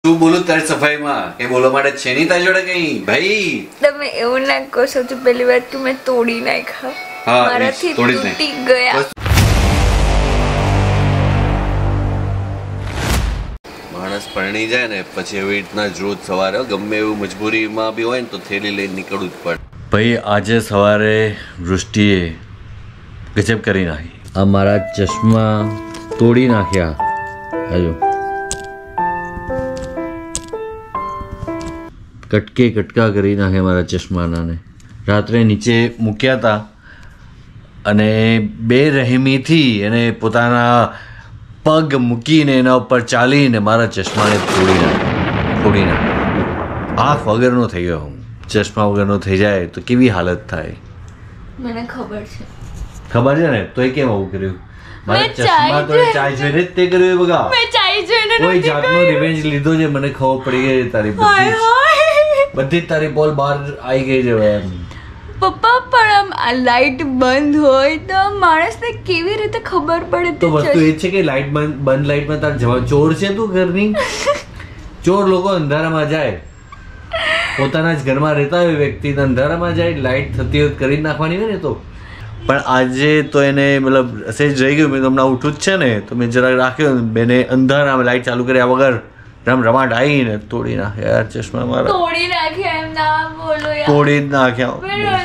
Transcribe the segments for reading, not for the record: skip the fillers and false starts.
તું બોલું તારી સફાઈમાં કે બોલવા માટે છે નહીં તારી જોડે કઈ ભાઈ? તમે એવું ના કહો સૌથી પહેલી વાત કે મેં તોડી નાખ્યા, મારાથી તૂટી ગયા. માણસ પરણી જાય ને પછી એવી રીતના રોજ સવારે ગમે એવું મજબૂરીમાં બી હોય ને તો થેલી લઈને નીકળવું જ પડે. ભાઈ આજે સવારે વૃષ્ટિએ ગજબ કરી નાખી. આ મારા ચશ્મા તોડી નાખ્યા. હજુ કટકે કટકા કરી નાખ્યા મારા ચશ્માના. રાત્રે નીચે મૂક્યા હતા અને બેરહેમીથી એને પોતાના પગ મૂકીને એના ઉપર ચાલીને મારા ચશ્માને ફોડી નાખ્યા. આંખ વગરનો થઈ ગયો હું. ચશ્મા વગરનો થઈ જાય તો કેવી હાલત થાય? મને ખબર છે. ખબર છે ને તો એ કેમ આવું કર્યું? મારા ચશ્મા તો ચાય જોઈને જ તે કર્યું. બગા મેં ચાય જોઈને કોઈ જાતનો રિવેન્જ લીધો છે. મને ખબર પડી ગઈ તારી બધી જ તારી બોલ બહાર આવી ગઈ છે એમ. પપ્પા પણ આમ આ લાઈટ બંધ હોય તો માણસને કેવી રીતે ખબર પડે? તો વસ્તુ એ છે કે લાઈટ બંધ લાઈટમાં તાર જવા ચોર છે તું ઘરની? ચોર લોકો અંધારામાં જાય, પોતાના જ ઘરમાં રહેતા હોય વ્યક્તિ અંધારામાં જાય, લાઈટ થતી હોય કરી નાખવાની હોય ને. તો પણ આજે તો એને મતલબ સેજ રહી ગયું. મેં તો હમણાં ઉઠું જ છે ને તો મેં જરાક રાખ્યો. બેને અંધારામાં લાઈટ ચાલુ કર્યા વગર રમાટ આવીને તોડી નાખ્યા યાર ચશ્મા મારા. તોડી નાખ્યા એમ ના બોલો યાર. તોડી જ નાખ્યા.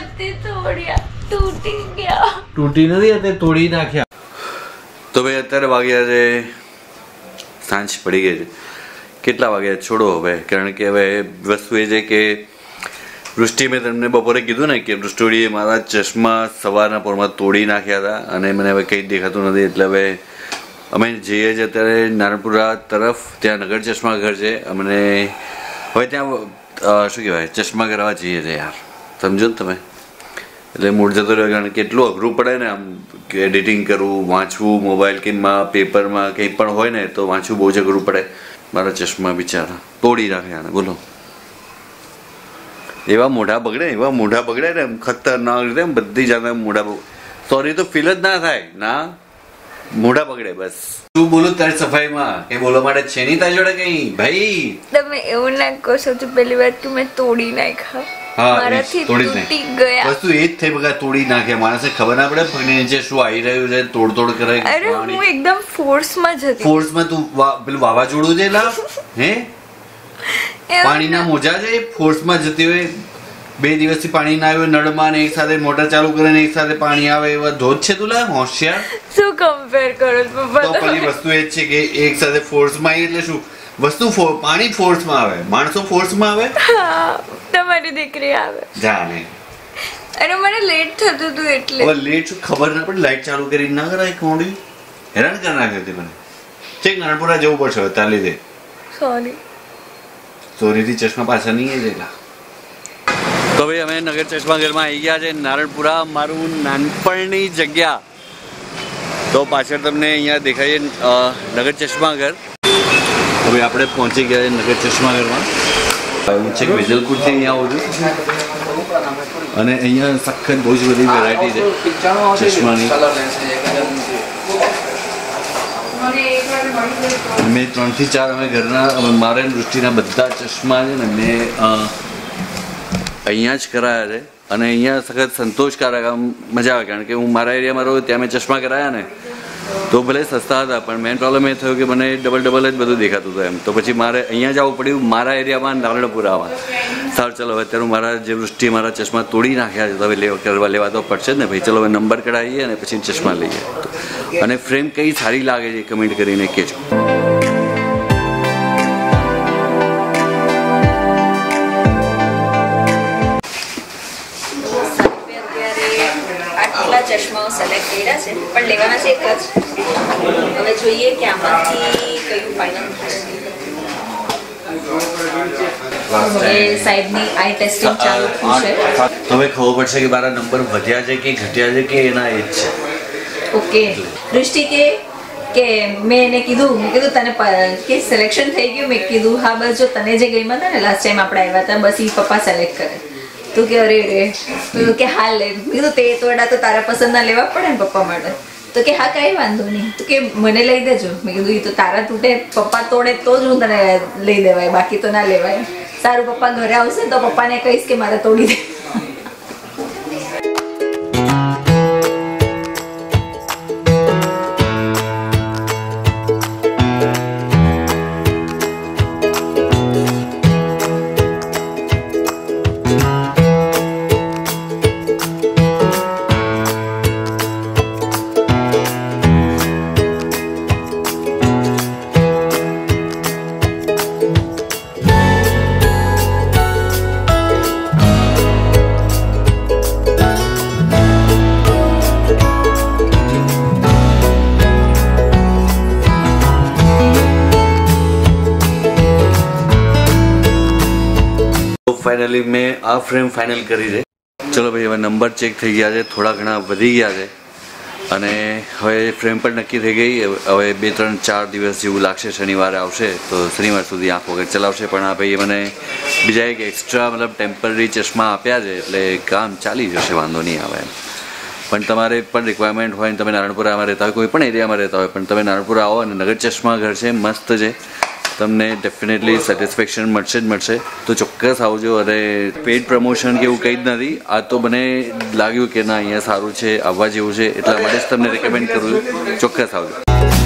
તૂટી ગયા. તૂટી નથી તે તોડી નાખ્યા. તો ભાઈ અત્યારે વાગ્યા છે સાંજ પડી ગઈ છે. કેટલા વાગ્યા છોડો હવે, કારણ કે હવે વસ્તુ એ છે કે વૃષ્ટિ મેં તમને બપોરે કીધું ને કે વૃષ્ટિએ મારા ચશ્મા સવારના પોરમાં તોડી નાખ્યા હતા અને મને હવે કંઈ દેખાતું નથી. એટલે હવે અમે જઈએ છીએ અત્યારે નારણપુરા તરફ. ત્યાં નગર ચશ્મા ઘર છે. અમને હવે ત્યાં શું કહેવાય ચશ્મા કરાવવા જઈએ છીએ યાર. સમજો ને તમે? એટલે મૂળ જતો રહ્યો. કારણ કે એટલું અઘરું પડે ને આમ કે એડિટિંગ કરવું, વાંચવું, મોબાઈલ કેમાં પેપરમાં કંઈ પણ હોય ને તો વાંચવું બહુ જ અઘરું પડે. મારા ચશ્મા બિચારા તોડી નાખ્યા ને બોલો. એવા મોઢા બગડે ને એમ ખતરનાક રીતે એમ બધી જાતના મોઢા. સોરી તો ફીલ જ ના થાય ના, મોઢા બગડે બસ. તું બોલું તારી સફાઈમાં કે બોલવા માટે છે નહીં તારી જોડે કઈ ભાઈ? તમે એવું ના કહો સૌથી પહેલી વાત કે મેં તોડી નાખ્યા, મારાથી તૂટી ગયા. વસ્તુ એ જ થઈ બગા તોડી નાખ્યા. માણસને ખબર ના પડે પગની નીચે શું આવી રહ્યું છે, તોડ કરે. અરે હું એકદમ ફોર્સમાં જ હતી. ફોર્સમાં તું પેલું વાવાઝોડું છે લા હે પાણીના મોજા છે ફોર્સમાં જતી હોય. 2 દિવસથી પાણી ના આવ્યું નળમાં ને એક સાથે મોટર ચાલુ કરે ને એક સાથે પાણી આવે એવા ધોધ છે તું લા હોશિયાર. શું કમ્પેર કરો પપ્પા? તો પેલી વસ્તુ એ જ છે કે એક સાથે ફોર્સમાં આવી એટલે શું વસ્તુ પાણી ફોર્સમાં આવે, માણસો ફોર્સમાં આવે. તમારી દીકરી આવે જાણે. અરે મને લેટ થતું હતું એટલે. હવે લેટ શું ખબર ના પડે? લાઈટ ચાલુ કરી ના કરાય કોડી હેરાન કરી નાખ્યો હતી મને. ઠીક નારણપુરા જવું પડશે હવે તાર લીધે. સોરીથી ચશ્મા પાછા નહીં જેટલા. તો ભાઈ અમે નગર ચશ્મા ઘરમાં આવી ગયા છે નારણપુરા, મારું નાનપણની જગ્યા. તો પાછળ તમને અહીંયા દેખાય નગર ચશ્મા ઘર. તો ભાઈ આપણે પહોંચી ગયા છે નગર ચશ્મા ઘરમાં. હું છે વેજલપુરથી અહીંયા આવું છું અને અહીંયા સખત બહુ જ બધી વેરાયટી છે ચશ્માની. મેં 3 થી 4 અમે ઘરના મારે દૃષ્ટિના બધા ચશ્મા છે ને મેં અહીંયા જ કરાયા છે અને અહીંયા સખત સંતોષકારક આમ મજા આવે. કારણ કે હું મારા એરિયામાં રહું ત્યાં મેં ચશ્મા કરાયા ને તો ભલે સસ્તા હતા પણ મેઇન પ્રોબ્લેમ એ થયો કે મને ડબલ જ બધું દેખાતું હતું એમ. તો પછી મારે અહીંયા જવું પડ્યું મારા એરિયામાં નારણપુરામાં. સારું ચલો હવે અત્યારે મારા જે વૃષ્ટિ મારા ચશ્મા તોડી નાખ્યા છે તો હવે લેવા તો પડશે જ ને ભાઈ. ચલો હવે નંબર કઢાવીએ અને પછી ચશ્મા લઈએ. અને ફ્રેમ કઈ સારી લાગે છે કમેન્ટ કરીને કહેજો. ચશ્માઓ સિલેક્ટ કર્યા છે પણ લેવાના છે એક જ. હવે જોઈએ કે આમાંથી કયું ફાઇનલ થશે. સાહેબની આઈ ટેસ્ટિંગ ચાલુ થયું છે. હવે ખબર પડશે કે મારા નંબર વધ્યા છે કે ઘટ્યા છે કે એના એ જ છે. ઓકે દૃષ્ટિ કે મેં એને કીધું તને કે સિલેક્શન થઈ ગયું? મેં કીધું હા બસ જો તને જે ગમ્યા હતા ને લાસ્ટ ટાઈમ આપણે આવ્યા હતા બસ એ પપ્પા સિલેક્ટ કરે. તું કે અરે રે કે હાલ લે. કીધું તે તોડા તો તારા પસંદના લેવા પડે ને પપ્પા માટે. તો તો કે હા કઈ વાંધો નહીં, તો કે મને લઈ દેજો. મેં કીધું એ તો તારા તૂટે, પપ્પા તોડે તો જ હું તને લઈ દેવાય, બાકી તો ના લેવાય. સારું પપ્પા ઘરે આવશે તો પપ્પાને કહીશ કે મારે તોડી દે. ફાઇનલી મેં આ ફ્રેમ ફાઇનલ કરી છે. ચલો ભાઈ, હવે નંબર ચેક થઈ ગયા છે, થોડા ઘણા વધી ગયા છે અને હવે ફ્રેમ પણ નક્કી થઈ ગઈ. હવે 2-3-4 દિવસ જેવું લાગશે, શનિવારે આવશે તો શનિવાર સુધી આંખ વગર ચલાવશે. પણ આ ભાઈ મને બીજા એક એક્સ્ટ્રા મતલબ ટેમ્પરરી ચશ્મા આપ્યા છે એટલે કામ ચાલી જશે, વાંધો નહીં આવે. પણ તમારે પણ રિક્વાયરમેન્ટ હોય ને તમે નારણપુરામાં રહેતા હોય, કોઈ પણ એરિયામાં રહેતા હોય, પણ તમે નારણપુરા આવો અને નગર ચશ્મા ઘર છે, મસ્ત છે, તમને ડેફિનેટલી સેટિસ્ફેક્શન મળશે જ મળશે. તો ચોક્કસ આવજો. અને પેઇડ પ્રમોશન કે એવું કંઈ જ નથી, આ તો મને લાગ્યું કે ના અહીંયા સારું છે, આવવા જેવું છે, એટલા માટે જ તમને રેકમેન્ડ કરું છું. ચોક્કસ આવજો.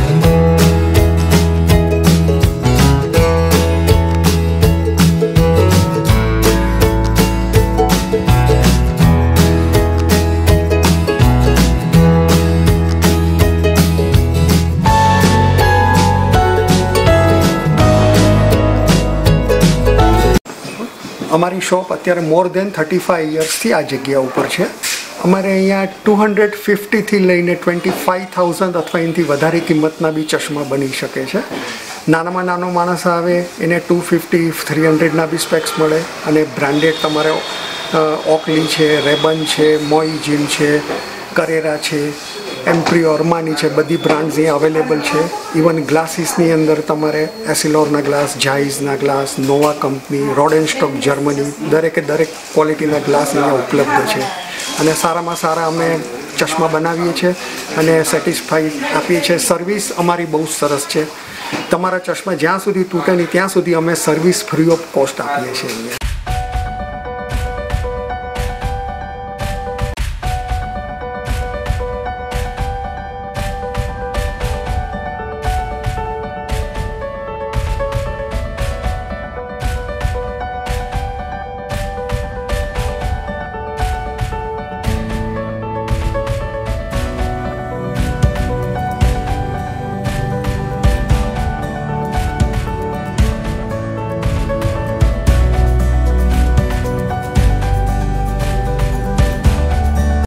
અમારી શોપ અત્યારે મોર દેન 35 યર્સથી આ જગ્યા ઉપર છે. અમારે અહીંયા 250થી લઈને 25,000 અથવા એનાથી વધારે કિંમતના બી ચશ્મા બની શકે છે. નાનામાં નાનો માણસ આવે એને 250-300ના બી સ્પેક્સ મળે અને બ્રાન્ડેડ તમારે ઓકલી છે, રેબન છે, મોઇજીન છે, કરેરા છે, એમ્પ્રી અર્માની છે, બધી બ્રાન્ડ્સ અહીંયા અવેલેબલ છે. ઇવન ગ્લાસીસની અંદર તમારે એસિલોરના ગ્લાસ, જાઇઝના glass, Nova company, Rodenstock Germany, દરેકે દરેક ક્વોલિટીના ગ્લાસ અહીંયા ઉપલબ્ધ છે. અને સારામાં સારા અમે ચશ્મા બનાવીએ છીએ અને સેટિસ્ફાઈ આપીએ છીએ. સર્વિસ અમારી બહુ સરસ છે. તમારા ચશ્મા જ્યાં સુધી તૂટે નહીં ત્યાં સુધી અમે સર્વિસ ફ્રી ઓફ કોસ્ટ આપીએ છીએ અહીંયા.